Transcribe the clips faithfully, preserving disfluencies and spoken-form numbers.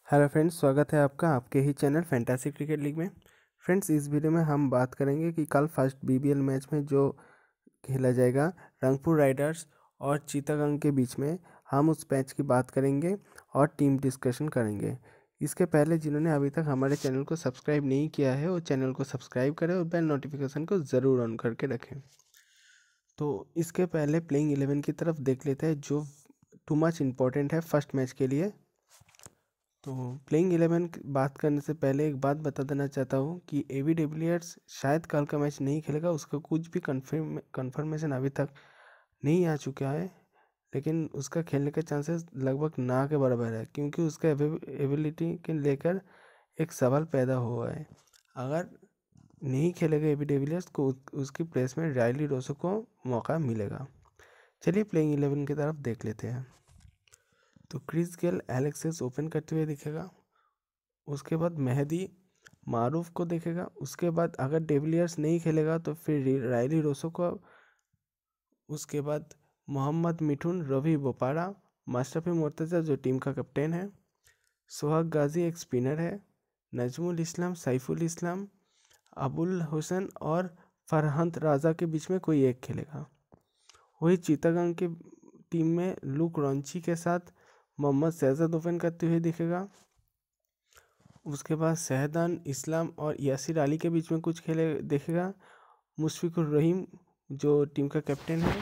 Hello friends, स्वागत है आपका आपके ही चैनल फैंटासी क्रिकेट लीग में। फ्रेंड्स, इस वीडियो में हम बात करेंगे कि कल फर्स्ट बीबीएल मैच में जो खेला जाएगा रंगपुर राइडर्स और चिटागंग के बीच में, हम उस मैच की बात करेंगे और टीम डिस्कशन करेंगे। इसके पहले जिन्होंने अभी तक हमारे चैनल को सब्सक्राइब नहीं किया है वो चैनल को सब्सक्राइब करें और बेल नोटिफिकेशन को ज़रूर ऑन करके रखें। तो इसके पहले प्लेइंग इलेवन की तरफ देख लेते हैं जो टू मच इम्पोर्टेंट है फर्स्ट मैच के लिए। तो प्लेइंग इलेवन की बात करने से पहले एक बात बता देना चाहता हूँ कि एवी डिविलियर्स शायद कल का मैच नहीं खेलेगा। उसका कुछ भी कन्फर्म कन्फर्मेशन अभी तक नहीं आ चुका है, लेकिन उसका खेलने के चांसेस लगभग ना के बराबर है, क्योंकि उसका एबिलिटी के लेकर एक सवाल पैदा हुआ है। अगर नहीं खेलेगा एवी डिविलियर्स को उसकी प्लेस में रायली रोसो को मौका मिलेगा। चलिए प्लेइंग इलेवन की तरफ देख लेते हैं। तो Chris Gayle Alex Hales open करते हुए दिखेगा। उसके बाद मेहदी मारूफ को देखेगा। उसके बाद अगर डिविलियर्स नहीं खेलेगा तो फिर रायली रोसो को। उसके बाद मोहम्मद मिठुन, रवि बोपारा, माशरफी मुर्तज़ा जो टीम का कैप्टन है, सोहाग गाजी एक स्पिनर है, नजमुल इस्लाम, सैफुल इस्लाम, अबुल हुसैन और फरहंत राजा के बीच में कोई एक खेलेगा। वही चिटागंग की टीम में लुक रॉन्ची के साथ मोहम्मद शहजाद ओपन करते हुए दिखेगा। उसके बाद शहदान इस्लाम और यासिर अली के बीच में कुछ खेले देखेगा। मुशफिकुर रहीम जो टीम का कैप्टन है,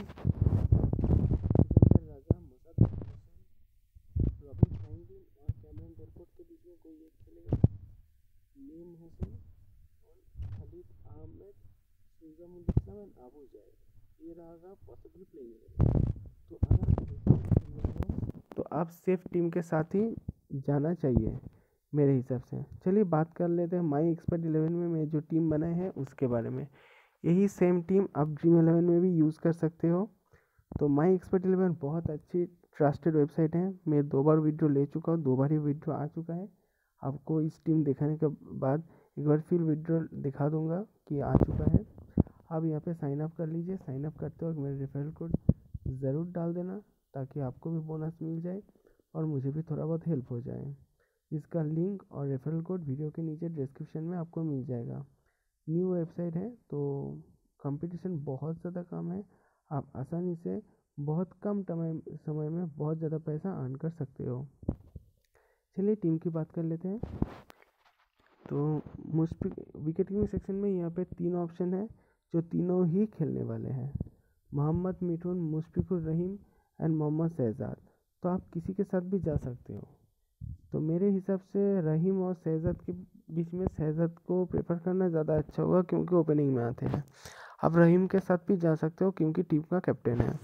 राजा मसद रॉबिन फ्रैंकलिन और कैमरन बेरफोर्ड के बीच में कोई एक खेलेगा। नीम हुसैन और खलीद अहमद, सुजामुल इस्लाम एंड अबू जायद, ये रहेगा पॉसिबल प्लेइंग। तो अगर तो आप सेफ टीम के साथ ही जाना चाहिए मेरे हिसाब से। चलिए बात कर लेते हैं माई एक्सपर्ट इलेवन में मैं जो टीम बनाए हैं उसके बारे में। यही सेम टीम आप ड्रीम इलेवन में भी यूज़ कर सकते हो। तो माई एक्सपर्ट इलेवन बहुत अच्छी ट्रस्टेड वेबसाइट है। मैं दो बार विड्रॉ ले चुका हूँ, दो बार ही विड्रॉ आ चुका है। आपको इस टीम दिखाने के बाद एक बार फिर विड्रॉ दिखा दूंगा कि आ चुका है। आप यहाँ पे साइन अप कर लीजिए। साइन अप करते वक्त मेरे रेफरल कोड ज़रूर डाल देना ताकि आपको भी बोनस मिल जाए और मुझे भी थोड़ा बहुत हेल्प हो जाए। इसका लिंक और रेफरल कोड वीडियो के नीचे डिस्क्रिप्शन में आपको मिल जाएगा। न्यू वेबसाइट है तो कंपटीशन बहुत ज़्यादा कम है। आप आसानी से बहुत कम समय में बहुत ज़्यादा पैसा अर्न कर सकते हो। चलिए टीम की बात कर लेते हैं। तो मुश्किल विकेट कीपिंग सेक्शन में यहाँ पे तीन ऑप्शन है जो तीनों ही खेलने वाले हैं, मोहम्मद मिठुन, मुशफिकुर रहीम एंड मोहम्मद शहजाद। तो आप किसी के साथ भी जा सकते हो। तो मेरे हिसाब से रहीम और शहजाद के बीच में शहजाद को प्रेफर करना ज़्यादा अच्छा होगा क्योंकि ओपनिंग में आते हैं। आप रहीम के साथ भी जा सकते हो क्योंकि टीम का कैप्टन है।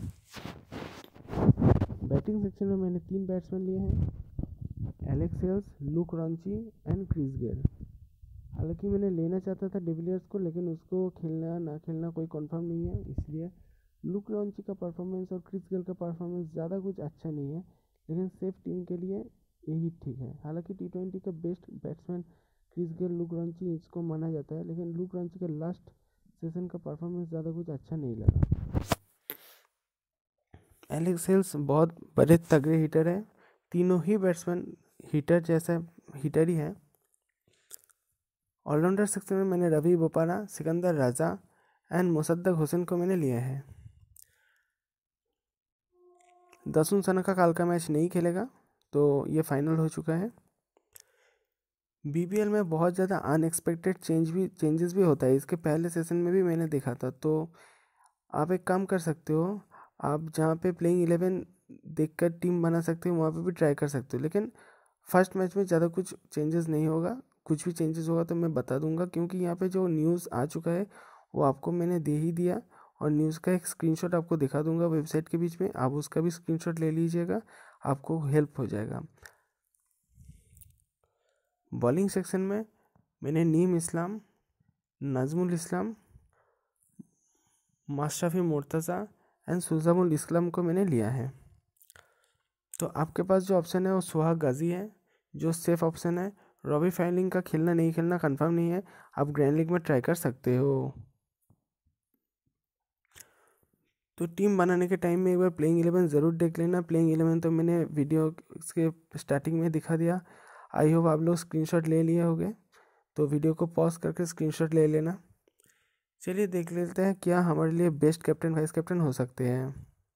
बैटिंग सेक्शन में मैंने तीन बैट्समैन लिए हैं, Alex Hales, Luke Ronchi and Chris Gayle. हालांकि मैंने लेना चाहता था डिविलियर्स को, लेकिन उसको खेलना ना खेलना कोई कंफर्म नहीं है, इसलिए लुक रॉन्ची का परफॉर्मेंस और क्रिस गेल का परफॉर्मेंस ज़्यादा कुछ अच्छा नहीं है, लेकिन सेफ टीम के लिए यही ठीक है। हालांकि टी ट्वेंटी का best batsman Chris Gayle, Luke Ronchi इसको माना जाता है, लेकिन लुक रॉन्ची का लास्ट सेशन का परफॉर्मेंस ज़्यादा कुछ अच्छा नहीं लगा। एलेक्स हेल्स बहुत बड़े तगड़े हिटर है। तीनों ही बैट्समैन हिटर जैसा हिटर ही है। ऑलराउंडर सेक्शन में मैंने रवि बोपारा, सिकंदर राजा एंड मुसद्दक हुसैन को मैंने लिया है। दसुन सना का कल का मैच नहीं खेलेगा तो ये फाइनल हो चुका है। बीबीएल में बहुत ज़्यादा अनएक्सपेक्टेड चेंज भी चेंजेस भी होता है। इसके पहले सेशन में भी मैंने देखा था। तो आप एक काम कर सकते हो, आप जहाँ पे प्लेइंग इलेवन देखकर टीम बना सकते हो वहाँ पे भी ट्राई कर सकते हो, लेकिन फर्स्ट मैच में ज़्यादा कुछ चेंजेस नहीं होगा। कुछ भी चेंजेस होगा तो मैं बता दूंगा, क्योंकि यहाँ पे जो न्यूज़ आ चुका है वो आपको मैंने दे ही दिया और न्यूज़ का एक स्क्रीनशॉट आपको दिखा दूंगा वेबसाइट के बीच में। आप उसका भी स्क्रीनशॉट ले लीजिएगा, आपको हेल्प हो जाएगा। बॉलिंग सेक्शन में मैंने नीम इस्लाम, नजमुल इस्लाम, माशरफी मुर्तज़ा एंड सुजामुल इस्लाम को मैंने लिया है। तो आपके पास जो ऑप्शन है वो सुहाग गाजी है जो सेफ ऑप्शन है। रॉबी फाइलिंग का खेलना नहीं खेलना कंफर्म नहीं है, आप ग्रैंड लीग में ट्राई कर सकते हो। तो टीम बनाने के टाइम में एक बार प्लेइंग इलेवन ज़रूर देख लेना। प्लेइंग इलेवन तो मैंने वीडियो के स्टार्टिंग में दिखा दिया। आई होप आप लोग स्क्रीनशॉट ले लिए होंगे, तो वीडियो को पॉज करके स्क्रीनशॉट ले लेना। चलिए देख लेते हैं क्या हमारे लिए बेस्ट कैप्टन वाइस कैप्टन हो सकते हैं।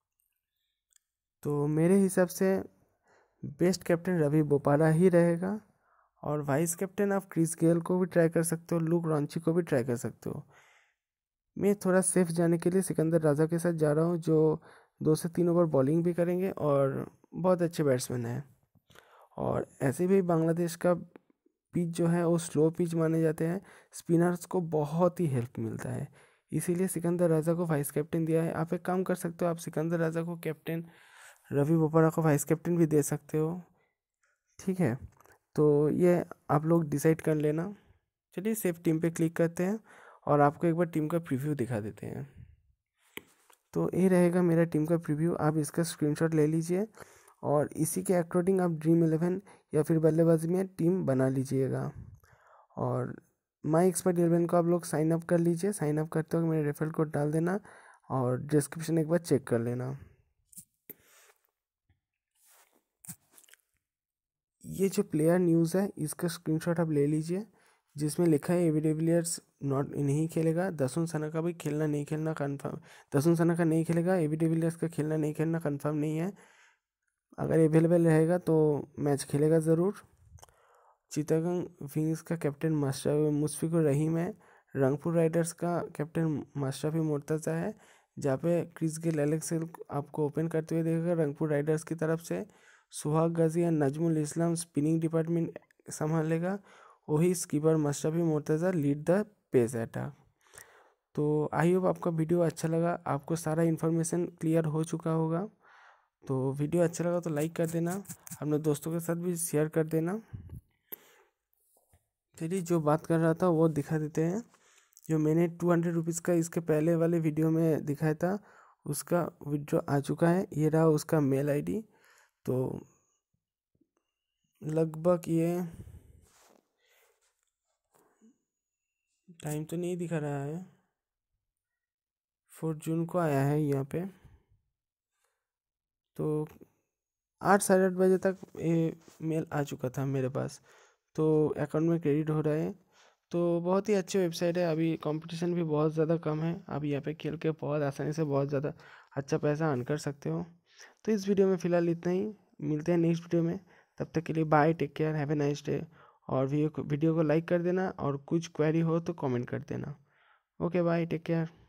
तो मेरे हिसाब से बेस्ट कैप्टन रवि बोपारा ही रहेगा, और वाइस कैप्टन आप क्रिस गेल को भी ट्राई कर सकते हो, लुक रॉन्ची को भी ट्राई कर सकते हो। मैं थोड़ा सेफ जाने के लिए सिकंदर राजा के साथ जा रहा हूँ, जो दो से तीन ओवर बॉलिंग भी करेंगे और बहुत अच्छे बैट्समैन हैं। और ऐसे भी बांग्लादेश का पिच जो है वो स्लो पिच माने जाते हैं, स्पिनर्स को बहुत ही हेल्प मिलता है, इसीलिए सिकंदर राजा को वाइस कैप्टन दिया है। आप एक काम कर सकते हो, आप सिकंदर राजा को कैप्टन, रवि बोपारा को वाइस कैप्टन भी दे सकते हो, ठीक है। तो ये आप लोग डिसाइड कर लेना। चलिए सेफ टीम पे क्लिक करते हैं और आपको एक बार टीम का प्रीव्यू दिखा देते हैं। तो ये रहेगा मेरा टीम का प्रीव्यू, आप इसका स्क्रीनशॉट ले लीजिए और इसी के अकॉर्डिंग आप ड्रीम इलेवन या फिर बल्लेबाजी में टीम बना लीजिएगा। और माई एक्सपर्ट इलेवन को आप लोग साइन अप कर लीजिए, साइन अप करते वक्त मेरे रेफरल कोड डाल देना और डिस्क्रिप्शन एक बार चेक कर लेना। ये जो प्लेयर न्यूज़ है इसका स्क्रीनशॉट आप ले लीजिए, जिसमें लिखा है एबी डिविलियर्स नॉट नहीं खेलेगा, दसुन सना का भी खेलना नहीं खेलना कन्फर्म, दसुन सना का नहीं खेलेगा, एबी डिविलियर्स का खेलना नहीं खेलना कन्फर्म नहीं है, अगर अवेलेबल रहेगा तो मैच खेलेगा ज़रूर। चिटागंग विंग्स का कैप्टन मास्टर मुशफिकुर रहीम है, रंगपुर राइडर्स का कैप्टन मास्टरफी मुर्तज़ा है, जहाँ पे क्रिस गेल एलेक्स हेल आपको ओपन करते हुए देखेगा रंगपुर राइडर्स की तरफ से। सुहाग गाजी या नजमुल इस्लाम स्पिनिंग डिपार्टमेंट संभालेगा, वही skipper Mashrafe Mortaza lead the pace attack. तो आई होप आपका वीडियो अच्छा लगा, आपको सारा इन्फॉर्मेशन क्लियर हो चुका होगा। तो वीडियो अच्छा लगा तो लाइक कर देना, अपने दोस्तों के साथ भी शेयर कर देना। चलिए जो बात कर रहा था वो दिखा देते हैं, जो मैंने टू हंड्रेड रुपीज़ का इसके पहले वाले वीडियो में दिखाया था उसका विड्रॉ आ चुका है, ये रहा उसका मेल आईडी। तो लगभग ये टाइम तो नहीं दिखा रहा है, फोर्थ जून को आया है यहाँ पे, तो आठ साढ़े आठ बजे तक ये मेल आ चुका था मेरे पास, तो अकाउंट में क्रेडिट हो रहा है। तो बहुत ही अच्छी वेबसाइट है, अभी कंपटीशन भी बहुत ज़्यादा कम है, आप यहाँ पे खेल के बहुत आसानी से बहुत ज़्यादा अच्छा पैसा अर्न कर सकते हो। तो इस वीडियो में फ़िलहाल इतना ही, मिलते हैं नेक्स्ट वीडियो में, तब तक के लिए bye, take care, have a nice day. और वीडियो को वीडियो को लाइक कर देना और कुछ क्वेरी हो तो कमेंट कर देना। Okay bye, take care.